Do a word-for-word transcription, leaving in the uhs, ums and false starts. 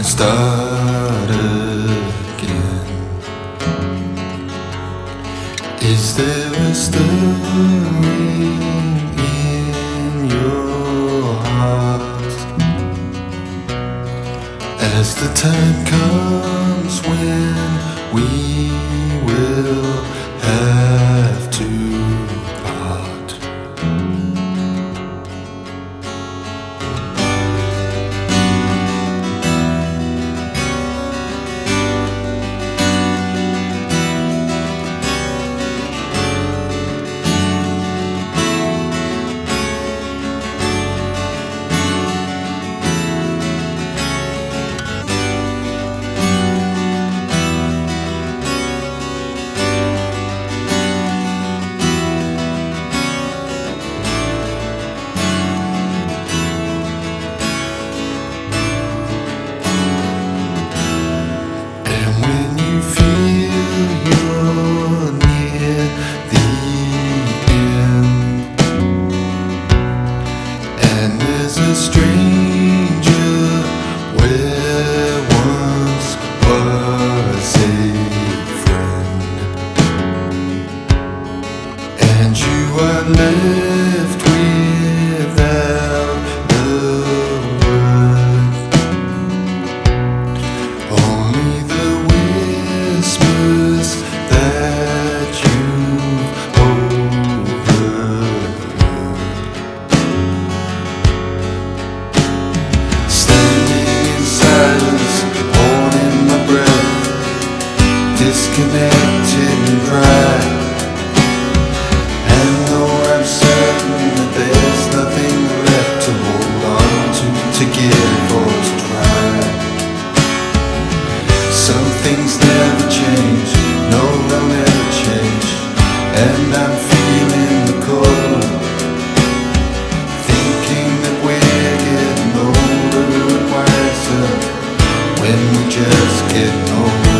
start again. Is there a stirring in your heart as the time comes when we will have to part? Left without the word, only the whispers that you've overheard. Standing in silence, holding my breath, disconnected and dry. To give or to try. Some things never change, no, they'll never change. And I'm feeling the cold, thinking that we're getting older and wiser when we're just getting older.